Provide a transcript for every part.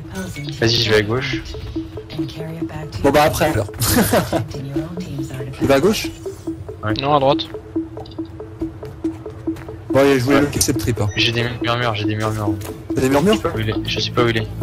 Vas-y, je vais à gauche. Bon bah après alors. Il va à gauche? Ouais. Non, à droite. Bon allez, je voulais le cette trip. Hein. J'ai des murmures, j'ai des murmures. T'as des murmures? Je sais pas où il est.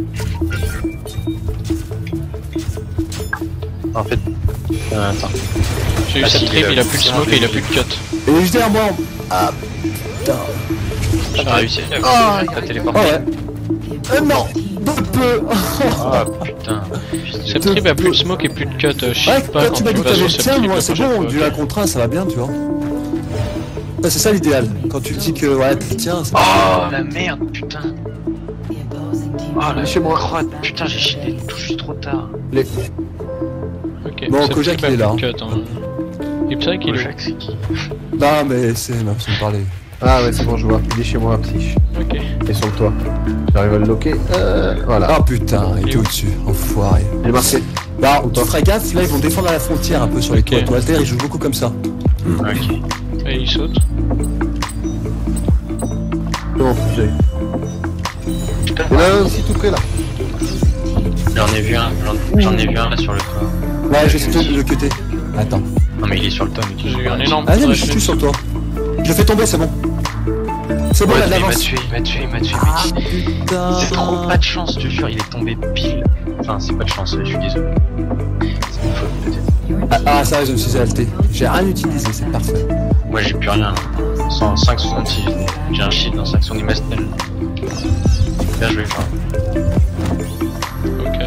En fait... attends. J'ai eu cette trip, il a plus de smoke et il a plus de cut. Et il est juste derrière moi. Ah putain. J'ai réussi à téléporter. Oh ouais. Non. De peu. Ah putain. Cette trip a plus de smoke et plus de cut. Je sais Ouais, pas quand tu m'as dit que t'avais le tien, moi c'est bon, du la contre 1 ça va bien, tu vois. Ouais, c'est ça l'idéal. Quand tu dis que ouais, tiens, c'est oh la merde, putain. Oh la chez moi. crotte, putain, j'ai chié les touches trop tard. Ok, bon, cette Kojak trip a il est là. plus de cut, hein. Et Psy il est Kojak, c'est qui? Non, mais c'est ma façon de parler. Ah ouais, c'est bon, je vois. Il est chez moi, psych. ok. Et sur le toit. J'arrive à le loquer. Voilà. Ah putain, il était au-dessus, enfoiré. Il est marqué. Bah, tu feras gaffe, là ils vont défendre à la frontière un peu sur les Ok. toits. Walter il joue beaucoup comme ça. Ok. Et il saute. C'est bon, j'ai. Il y en a un aussi tout près là. J'en ai vu un, j'en ai vu un là sur le toit. Ouais, j'essaie de le cutter. Attends. Non mais il est sur le toit, mais J'ai eu un énorme Allez, coup de mais je tue sur toi. Je le fais tomber, c'est bon. C'est bon, Ouais, il a de il m'a l'avance. tué, Ah putain. C'est trop pas de chance, je te jure, il est tombé pile. Enfin, c'est pas de chance, je suis désolé. C'est une faute peut-être. Ah, ça va, je me suis alté. J'ai rien utilisé, c'est parfait. Moi j'ai plus rien là. 5,66. J'ai un shield dans 5 son Mastel. Là je vais faire. Ok.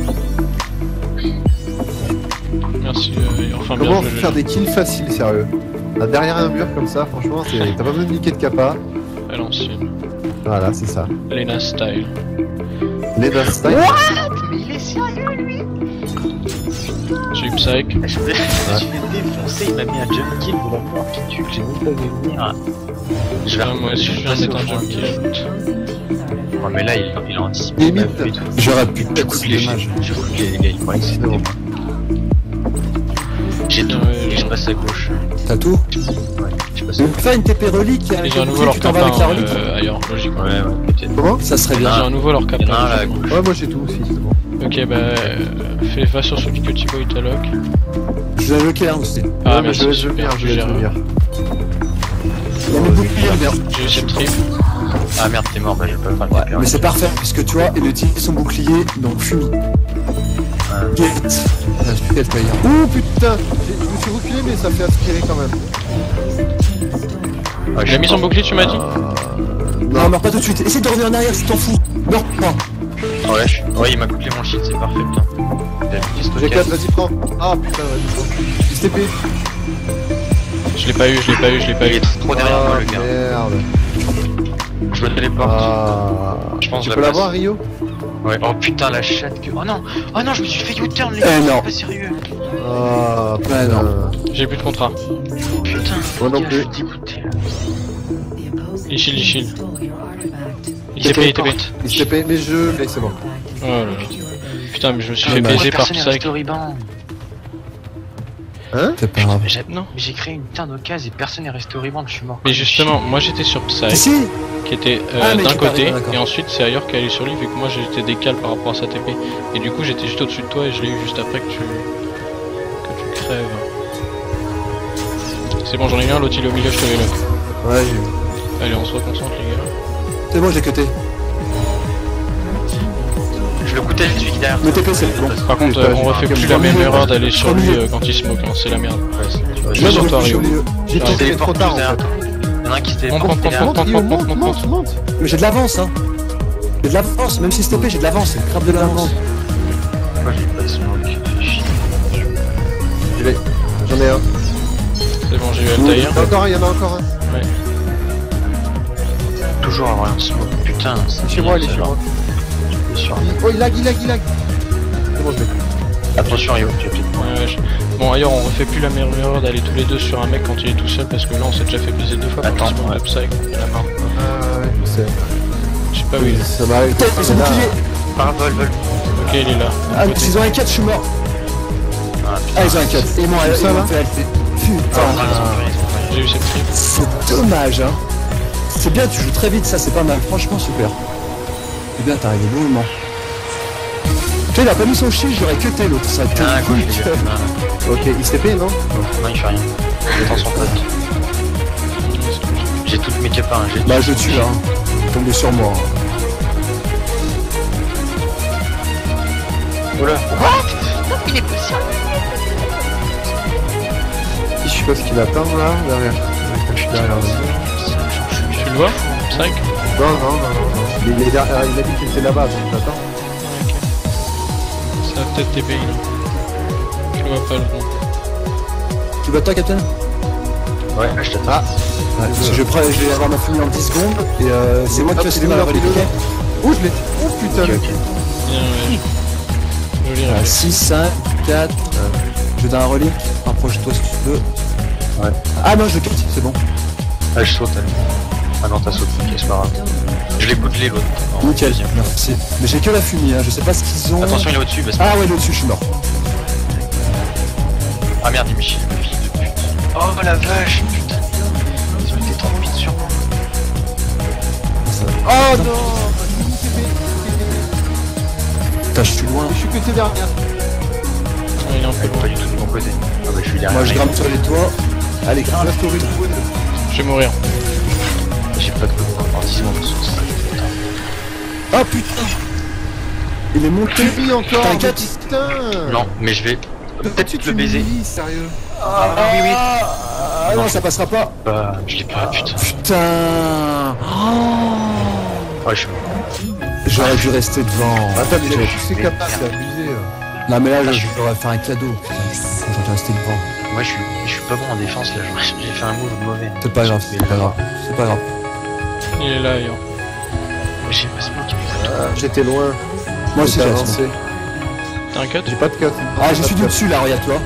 Merci, enfin bien Comment joué. faire des kills faciles, sérieux? Là, derrière un mur comme ça, franchement, t'as pas besoin de niquer de capa. À l'ancienne. Voilà, c'est ça. Lena style. Lena style. Mais il est sérieux lui. J'ai eu Psy. Je l'ai défoncé, il m'a mis un jump kill de la mort qui tue que j'ai même pas vu venir. Je vais Moi aussi je viens de mettre un jump kill. Ouais mais là il a anticipé. Limite. Et tout. J'aurais pu J'ai coupé les dommage. J'ai coupé les gars, ils croient que c'était moi. J'ai tout, et je passe à gauche. T'as tout? Ouais, je passe à On gauche. peut faire une TP relique Et avec j'ai un le nouveau bouclier, leur tu t'en vas capin avec la relique? ailleurs, logiquement. Ouais, peut-être. Comment? Ça serait J'ai bien. un nouveau leur Il y en a un là à capin. gauche. Ouais, moi j'ai tout aussi, c'est bon. Ok, bah va sur celui que Thibaut il t'a lock. Je l'ai loqué là aussi. Ah Ouais, mais merci, je vais super, venir, je vais gère. venir. Il a mis le bouclier, merde. J'ai eu cette trip. Ah merde, t'es mort, bah je peux pas Ouais, faire mais c'est parfait, puisque tu vois, il utilise son bouclier, donc fumi. Get. Ah, je peux être meilleur. Ouh putain, je me suis reculé mais ça fait aspirer quand même. Il a mis son bouclier, tu m'as dit? Non, meurs pas tout de suite. Essaye de revenir en arrière si t'en fous. Meurs pas. Ouais, il m'a coupé mon shield, c'est parfait, putain. J'ai 4, vas-y prends. Ah putain, vas-y prends. STP. Je l'ai pas eu, je l'ai pas eu, je l'ai pas Il eu. est trop derrière moi, le gars. Merde. Je me téléporte. Ah. Je pense Tu que peux la l'avoir Rio? Ouais. Oh putain, la chatte que. Oh non, je me suis fait U-turn, les Eh gars, non. c'est pas sérieux. Ah Ouais, putain. non. J'ai plus de contrat. Putain, Moi non les gars, plus. je suis dégoûté là. Il shield, il shield. Il TP, il TP. STP, mais je. Mais c'est bon. Oh là là. Putain, mais je me suis fait bah, baiser par Personne n'est resté Psy. au ruban. Hein? C'est pas grave. Non. Mais j'ai créé une putain d'occasion et personne n'est resté au ruban, je suis mort. Mais justement, moi j'étais sur Psy, Si. qui était Ah, mais d'un tu parlais, côté, d'accord. et ensuite c'est ailleurs qui allait sur lui, vu que moi j'étais décalé par rapport à sa TP. Et du coup j'étais juste au-dessus de toi et je l'ai eu juste après que tu crèves. C'est bon, j'en ai eu un, l'autre il est au milieu, je te l'ai lock. Ouais, j'ai vu. Allez, on se reconcentre les gars. C'est bon, j'ai cuté. Je le coûtais, celui qui est derrière. Le TP, c'est bon. Par contre, Putain, on j'ai refait marqué plus mon la même milieu. erreur d'aller sur lui Milieu. quand il smoke, hein, c'est la merde. Je Je vais sur toi, je suis au Rio. milieu. J'ai Ah, tenté. C'est trop tard en derrière fait. toi. Il y en a un qui se Monte, téléporte monte, derrière. monte, Monte, Rio, monte, monte, monte, monte. Mais j'ai de l'avance, hein. J'ai de l'avance, même si c'est TP, j'ai de l'avance. C'est grave de l'avance. Moi j'ai pas de smoke. J'y vais. J'en ai un. C'est bon, j'ai eu Il Altair. y en a encore un, il y en a encore un. Ouais. Toujours avoir un smoke. Putain, c'est Chez moi, il est chez moi. Oh, il lag. C'est bon, je l'ai. Attention, Rio, tu es petit. Bon, ailleurs, on refait plus la meilleure erreur d'aller tous les deux sur un mec quand il est tout seul parce que là on s'est déjà fait baiser 2 fois par Attends, le Psy. Il y en a marre. Ah ouais, je sais. Je sais pas où il est. Ça m'arrive. Putain, ils ont bouclier. Par vol. Ok, il est là. Ah, ils ont un 4, je suis mort. Ah, ils ont un 4. Ils m'ont ça, là fait alter. Putain. J'ai eu cette trip. C'est dommage, hein. C'est bien, tu joues très vite, ça, c'est pas mal. Franchement, super. C'est bien, t'as réglé le moment. sais, il a pas mis son shield, j'aurais cuté l'autre, ça. Ah, gauche, les gars. Ok, il s'est payé, non? Non, il fait rien. J'attends son pote. J'ai toutes mes capins. Bah, je tue là. Tombé sur moi. Oula. Je sais pas ce qu'il attend là, derrière. Je suis derrière lui. Tu le vois? 5? Non. Il est derrière, il a dit qu'il était là-bas, donc j'attends. Ça va peut-être TPI là. Je le vois pas le bon. Tu bats toi, Captain? Ouais, je t'attends. Ah, Parce que je vais avoir ma fille en 10 secondes et c'est moi qui vais c'est essayer de où la la relique. vidéo? Oh, je l'ai. Oh putain, le Bien, ouais. Joli réflexe. 6, 5, 4. Je donne un relique. Rapproche-toi si tu veux. Ouais. Ah non, je le quitte, c'est bon. Ah, je saute. Ah non, t'as sauté, ok, c'est pas grave. Je l'ai bouclé l'autre. En Nickel, deuxième. merci. Mais j'ai que la fumée, hein. Je sais pas ce qu'ils ont. Attention, il est au-dessus. Parce que... Ah ouais, il est au-dessus, je suis mort. Ah merde, il me chie, le fils de pute. Oh la vache, putain. Ils ont été trop vite sur moi. Oh non. Putain, je suis loin. Je suis que t'es derrière. Ouais, il est un peu Pas loin. du tout de mon côté. Ah bah, je suis derrière. Moi, je grimpe sur les toits. Allez, grimpe. Reste au rythme. Je vais mourir. J'ai pas de coup en 10 secondes. Ah putain. Il est monté. Tu vis encore. T'inquiète. Putain. Non, mais je vais peut-être Tu le baiser. m'humilies, sérieux. Ah oui, oui. Ah non, ça passera pas. Bah, je l'ai pas, putain. Putain. Ouais, je suis mort. J'aurais dû rester devant. Attends, mais tu sais capable, c'est abusé. Non mais là, je leur ai fait un cadeau. Putain, j'aurais dû rester devant. Moi, je suis pas bon en défense là. J'ai fait un move mauvais. C'est pas grave, c'est pas grave. C'est pas grave. Il est là ailleurs. J'ai pas smoke. J'étais loin. Moi aussi, J'étais j'ai avancé. T'as un cut? J'ai pas de cut. Ah, je suis du dessus là, regarde toi.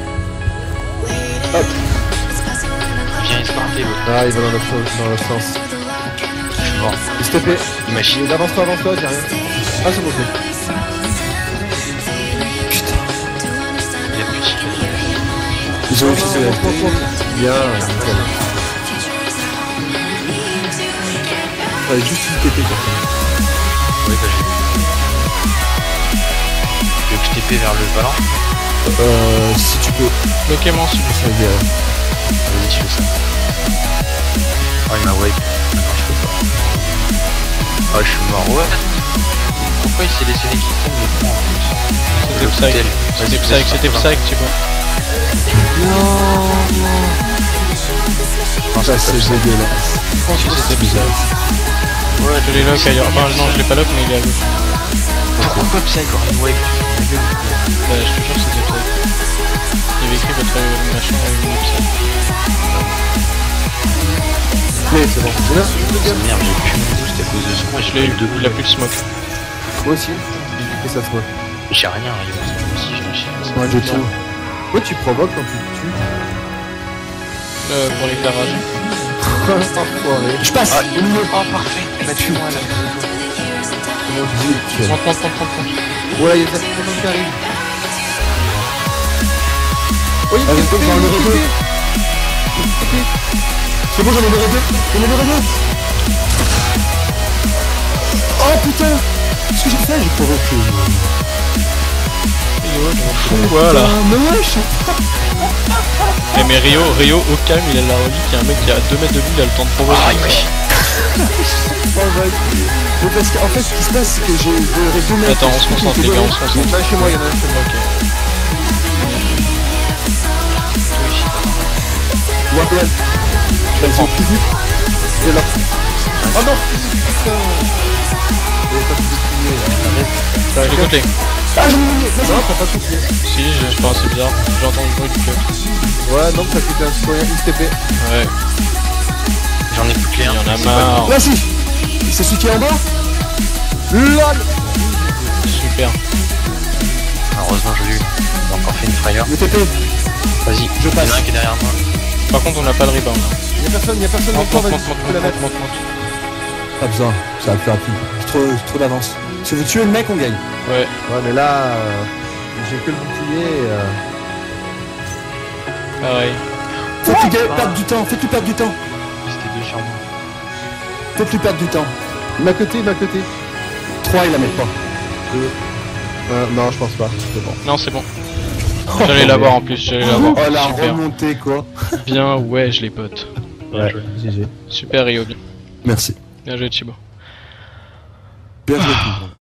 Viens escorter l'autre. Ah, il va dans l'autre sens. Je suis mort. S'il te plaît. Il m'a chié. Avance-toi, j'ai rien. Ah, c'est bon, c'est. Il a plus de chier. Ils ont utilisé la Bien, nickel. Fallait juste une TP quoi. Oui, bah j'ai. Tu veux que je TP vers le ballon? Si tu peux. Bloquez-moi s'il vous Ça y est. Vas-y, je fais ça. Oh, il m'a wipe. Non, je peux pas. Oh, je suis mort. Ouais. Pourquoi il s'est laissé les qui tombe le point en plus? C'était Psych, tu vois. Ça c'est dégueulasse. Je pense que c'était Psych. Ouais, je l'ai lock ailleurs. Enfin, non, je l'ai pas lock, mais il est à gauche. Pourquoi Psy encore une wipe? Bah, je te jure, c'était Psych. Il avait écrit votre machin à une Psych. Mais c'est bon. C'est bien. Merde, j'ai plus mon boost à cause de ce con et Je je l'ai l'ai eu, eu deux il a plus de smoke. Moi aussi. Et ça se voit. J'ai rien, moi aussi j'ai un chien. Ouais, je tue. Ouais, tu provoques quand tu te tues. Pour les faire rager. Enfoiré. Je passe. Oh, parfait. Bah, tue-moi là. Monte. Ouais, il y a quelqu'un qui arrive. Oui, Allez, j'en ai deux. C'est bon, j'en ai deux. Oh putain. Qu'est-ce que j'ai fait? J'ai provoqué. Voilà. Mais wesh. Eh mais Rio au calme, il a la relique, il y a un mec qui est à 2 mètres de lui, il a le temps de provoquer. Ah, il m'a chié. Mais parce qu'en fait, ce qui se passe, c'est que j'aurais deux mecs. Attends, on se concentre les gars, on se Il y en concentre. a un chez moi, il y en a un chez moi. Ok. Ouais. Elles sont plus vite. Et là. Oh non, putain. J'avais pas pu le tuer. Je côté. Ah, j'en ai mis. Non, t'as pas tout tué. Si, je pense c'est bizarre. J'entends le bruit du cut. Ouais, non, ça fait un citoyen ITP. Ouais, J'en ai plus que il y un. en a marre. Là, si. C'est celui qui est en bas. LOL. Super. Heureusement, j'ai eu. J'ai encore fait une frayeur. Le TP. Vas-y, Je passe. Il y en a un qui est derrière moi. Par contre, on n'a pas le rebound. Hein. Y'a personne, Monte, encore, monte, vas-y, monte, tu peux la mettre. monte. Pas besoin. Ça va plus rapide. Trop d'avance. Si vous tuez le mec, on gagne. Ouais, Ouais, mais là, j'ai que le bouclier. pareil. Faites-lui perdre du temps. Faites-lui perdre du temps. C'était deux sur moi. Faites-lui perdre du temps. Il m'a côté. 3, il la met pas. 2. Non, je pense pas. C'est bon. Non, c'est bon. J'allais l'avoir en plus, j'allais l'avoir. Oh la Super. remontée quoi. Bien, ouais, je les pote. Ouais, GG. Super, Ryobi. Merci. Bien joué, Chibo. Bien joué tout le monde.